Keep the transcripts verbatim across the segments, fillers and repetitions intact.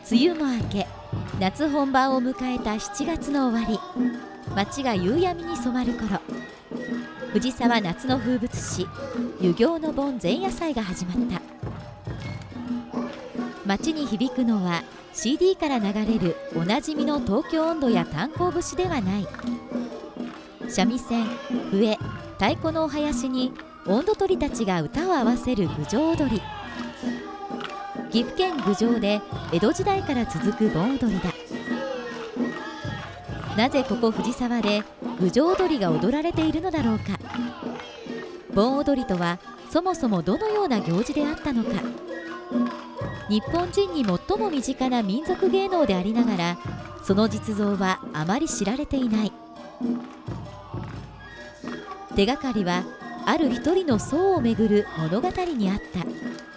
梅雨も明け、夏本番を迎えたしちがつの終わり、街が夕闇に染まる頃、藤沢夏の風物詩、湯行の盆前夜祭が始まった。街に響くのは シーディー から流れるおなじみの東京音頭や炭鉱節ではない。三味線、笛、太鼓のお囃子に音頭取りたちが歌を合わせる郡上踊り。岐阜県郡上で江戸時代から続く盆踊りだ。なぜここ藤沢で郡上踊りが踊られているのだろうか。盆踊りとはそもそもどのような行事であったのか。日本人に最も身近な民族芸能でありながら、その実像はあまり知られていない。手がかりはある一人の僧をめぐる物語にあった。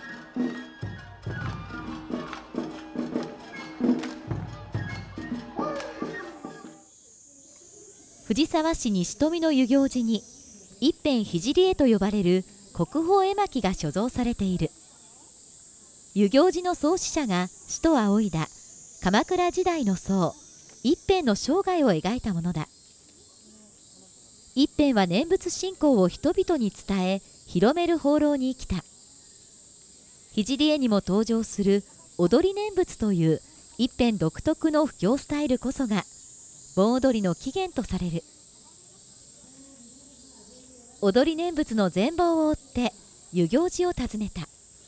藤沢市西富の遊行寺に一辺聖絵と呼ばれる国宝絵巻が所蔵されている。遊行寺の創始者が師と仰いだ鎌倉時代の僧一辺の生涯を描いたものだ。一辺は念仏信仰を人々に伝え広める放浪に生きた。聖絵にも登場する踊り念仏という一辺独特の布教スタイルこそが盆踊りの起源とされる。踊り念仏の全貌を追って遊行寺を訪ねた。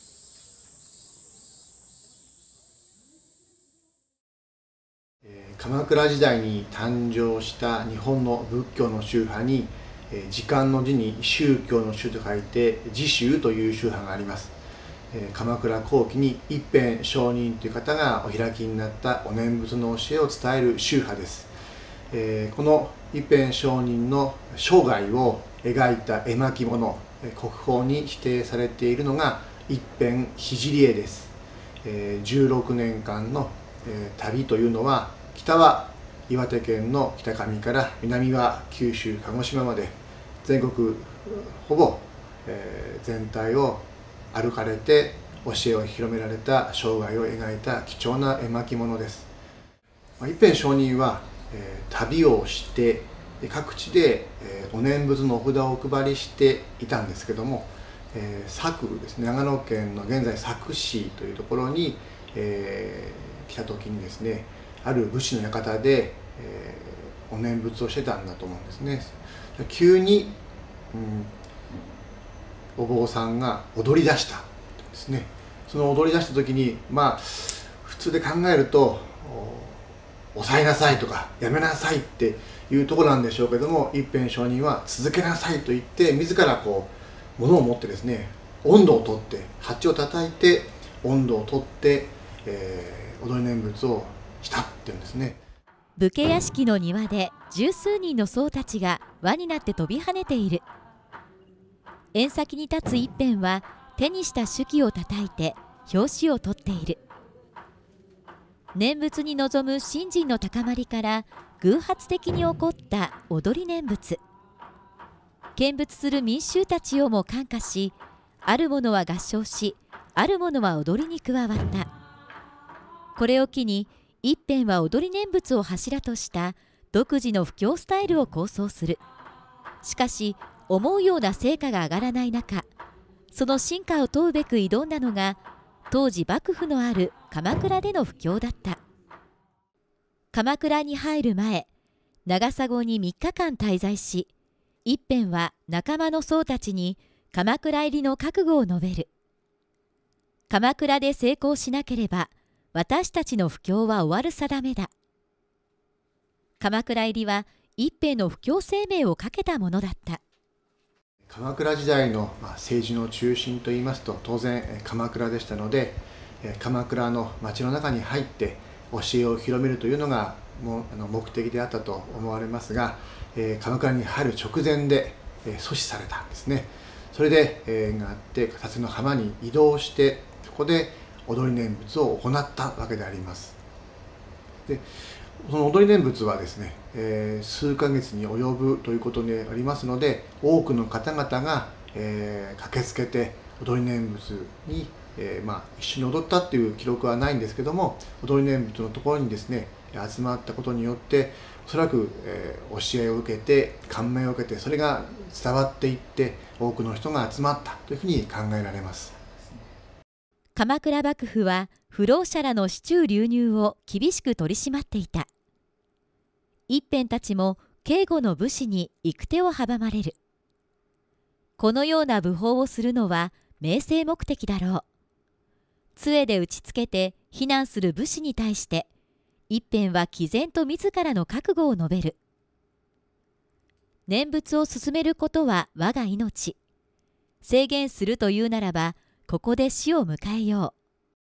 鎌倉時代に誕生した日本の仏教の宗派に、時間の字に宗教の宗と書いて時宗という宗派があります。鎌倉後期に一辺上人という方がお開きになったお念仏の教えを伝える宗派です。この一辺上人の生涯を描いた絵巻物、国宝に指定されているのが一辺聖絵です。じゅうろくねんかんの旅というのは、北は岩手県の北上から南は九州鹿児島まで全国ほぼ全体を歩かれて教えを広められた生涯を描いた貴重な絵巻物です。一辺上人は旅をして各地でお念仏のお札をお配りしていたんですけども、佐久ですね、長野県の現在佐久市というところに来た時にですね、ある武士の館で、えー、お念仏をしてたんだと思うんですね。急に、うん、お坊さんが踊り出したですね。その踊り出した時に、まあ普通で考えると抑えなさいとかやめなさいっていうところなんでしょうけども、一辺上人は続けなさいと言って自らこう物を持ってですね、音頭を取って鉢を叩いて音頭を取って、えー、踊り念仏をしたっていうんですね。 武家屋敷の庭で十数人の僧たちが輪になって飛び跳ねている。縁先に立つ一辺は手にした手記を叩いて拍子を取っている。念仏に臨む信心の高まりから偶発的に起こった踊り念仏。見物する民衆たちをも感化し、ある者は合唱し、ある者は踊りに加わった。これを機に一辺は踊り念仏を柱とした独自の布教スタイルを構想する。しかし思うような成果が上がらない中、その進化を問うべく挑んだのが当時幕府のある鎌倉での布教だった。鎌倉に入る前、長砂にみっかかん滞在し、一辺は仲間の僧たちに鎌倉入りの覚悟を述べる。鎌倉で成功しなければ私たちの布教は終わる定めだ。鎌倉入りは一辺の布教生命をかけたものだった。 鎌倉時代の政治の中心といいますと当然鎌倉でしたので、鎌倉の町の中に入って教えを広めるというのが目的であったと思われますが、鎌倉に入る直前で阻止されたんですね。それで縁があって二つの浜に移動して、そこで踊り念仏を行ったわけであります。でその踊り念仏はですね、えー、数ヶ月に及ぶということにありますので、多くの方々が、えー、駆けつけて踊り念仏にえーまあ、一緒に踊ったっていう記録はないんですけども、踊り念仏のところにですね集まったことによって、おそらく、えー、教えを受けて感銘を受けて、それが伝わっていって多くの人が集まったというふうに考えられます。 鎌倉幕府は不老者らの市中流入を厳しく取り締まっていた。一辺たちも警護の武士に行く手を阻まれる。このような武法をするのは名声目的だろう。杖で打ちつけて非難する武士に対して、一辺は毅然と自らの覚悟を述べる。念仏を進めることは我が命。制限するというならば、ここで死を迎えよう。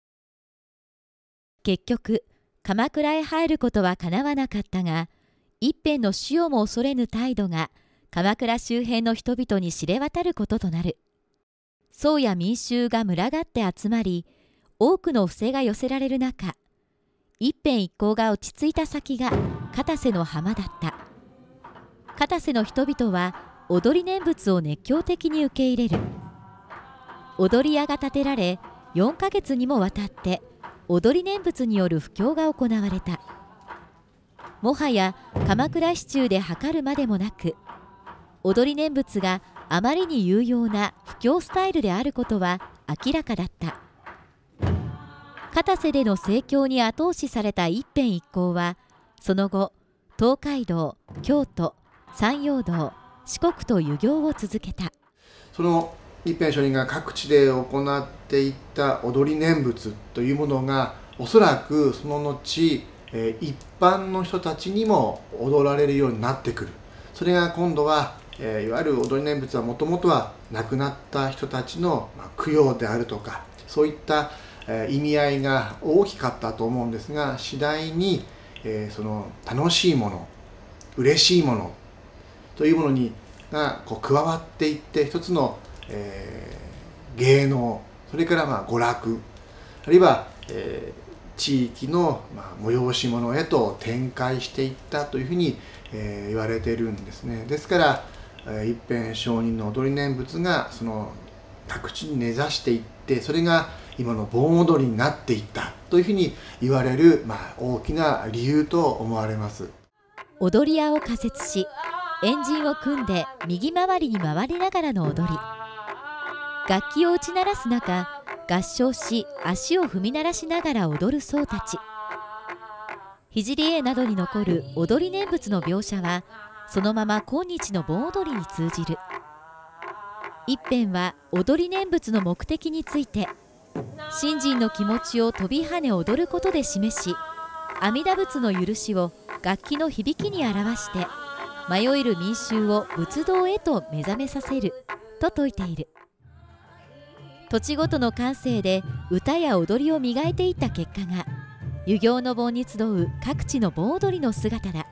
結局、鎌倉へ入ることはかなわなかったが、一辺の死をも恐れぬ態度が鎌倉周辺の人々に知れ渡ることとなる。僧や民衆が群がって集まり、多くの布施が寄せられる中、一辺一行が落ち着いた先が片瀬の浜だった。片瀬の人々は踊り念仏を熱狂的に受け入れる。踊り屋が建てられ、よんかげつにもわたって踊り念仏による布教が行われた。もはや鎌倉市中で測るまでもなく、踊り念仏があまりに有用な布教スタイルであることは明らかだった。片瀬での盛況に後押しされた一辺一行は、その後東海道、京都、山陽道、四国と遊行を続けた。 その一辺上人が各地で行っていった踊り念仏というものが、おそらくその後、えー、一般の人たちにも踊られるようになってくる。それが今度は、えー、いわゆる踊り念仏はもともとは亡くなった人たちの、まあ、供養であるとか、そういった意味合いが大きかったと思うんですが、次第に、えー、その楽しいもの、嬉しいものというものにがこう加わっていって、一つの、えー、芸能、それからまあ娯楽、あるいは、えー、地域の、まあ、催し物へと展開していったというふうに、えー、言われているんですね。ですから、えー、一辺上人の踊り念仏がその各地に根ざしていって、それが今の盆踊りになっていったというふうに言われる、まあ、大きな理由と思われます。 踊り屋を仮設し、円陣を組んで右回りに回りながらの踊り。楽器を打ち鳴らす中、合唱し足を踏み鳴らしながら踊る僧たち。聖絵などに残る踊り念仏の描写は、そのまま今日の盆踊りに通じる。一辺は踊り念仏の目的について、信心の気持ちを飛び跳ね踊ることで示し、阿弥陀仏の許しを楽器の響きに表して、迷える民衆を仏道へと目覚めさせると説いている。土地ごとの感性で歌や踊りを磨いていった結果が、遊行の盆に集う各地の盆踊りの姿だ。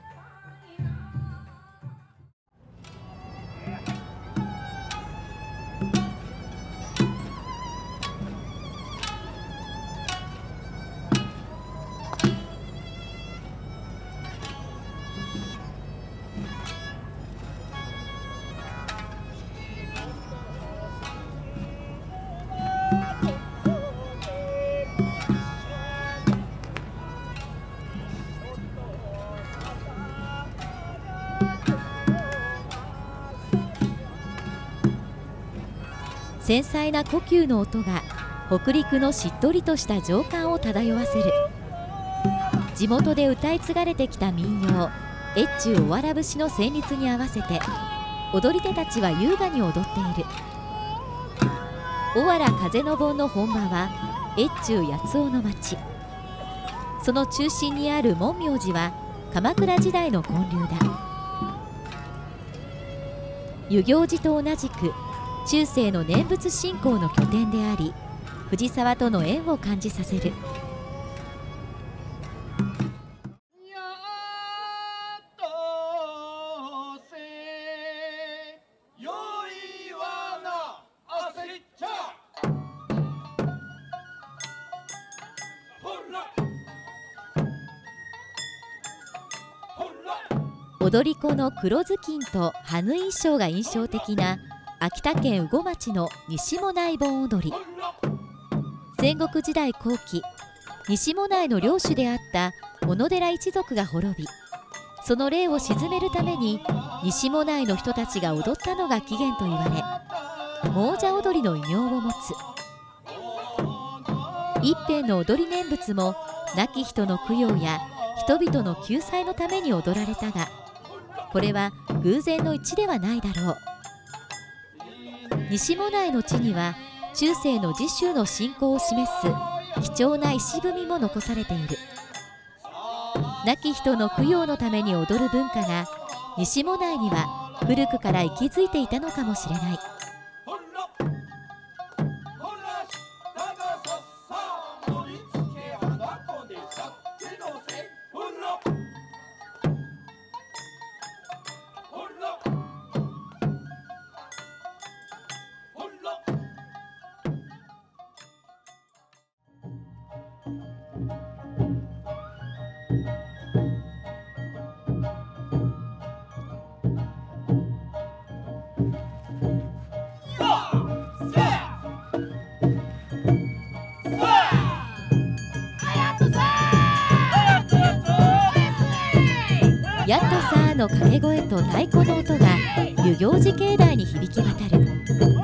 繊細な呼吸の音が北陸のしっとりとした情感を漂わせる。地元で歌い継がれてきた民謡「越中おわら節」の旋律に合わせて、踊り手たちは優雅に踊っている。おわら風の盆の本場は越中八尾の町。その中心にある門明寺は鎌倉時代の建立だ。遊行寺と同じく中世の念仏信仰の拠点であり、藤沢との縁を感じさせる。踊り子の黒ずきんと羽衣衣装が印象的な秋田県羽後町の西もない盆踊り。 戦国時代後期、西馬内の領主であった小野寺一族が滅び、その霊を鎮めるために西馬内の人たちが踊ったのが起源と言われ、亡者踊りの異名を持つ。一辺の踊り念仏も亡き人の供養や人々の救済のために踊られたが、これは偶然の一致ではないだろう。西馬内の地には中世の時宗の信仰を示す貴重な石踏みも残されている。亡き人の供養のために踊る文化が西馬内には古くから息づいていたのかもしれない。やっとさーの掛け声と太鼓の音が遊行寺境内に響き渡る。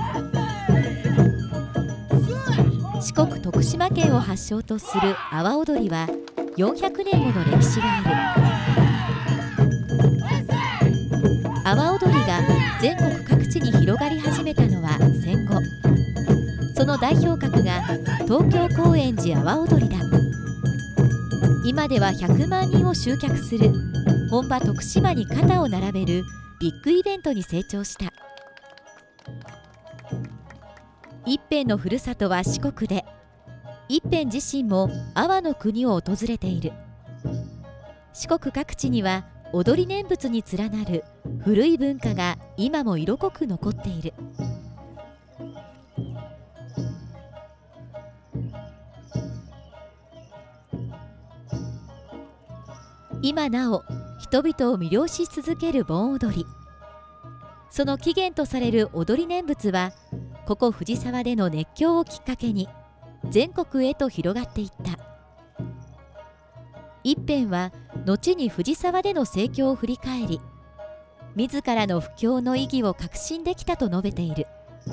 四国徳島県を発祥とする阿波踊りはよんひゃくねんもの歴史がある。阿波踊りが全国各地に広がり始めたのは戦後。その代表格が東京高円寺阿波踊りだ。今ではひゃくまんにんを集客する本場徳島に肩を並べるビッグイベントに成長した。一辺のふるさとは四国で、一辺自身も阿波の国を訪れている。四国各地には踊り念仏に連なる古い文化が今も色濃く残っている。今なお人々を魅了し続ける盆踊り。その起源とされる踊り念仏はここ藤沢での熱狂をきっかけに全国へと広がっていった。一辺は後に藤沢での盛況を振り返り、自らの布教の意義を確信できたと述べている。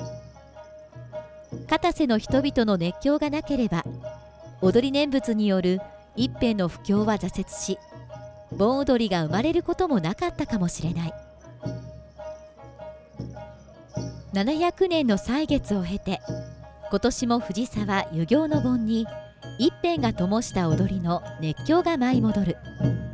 片瀬の人々の熱狂がなければ踊り念仏による一辺の布教は挫折し、盆踊りが生まれることもなかったかもしれない。ななひゃくねんの歳月を経て、今年も藤沢遊行の盆に一辺が灯した踊りの熱狂が舞い戻る。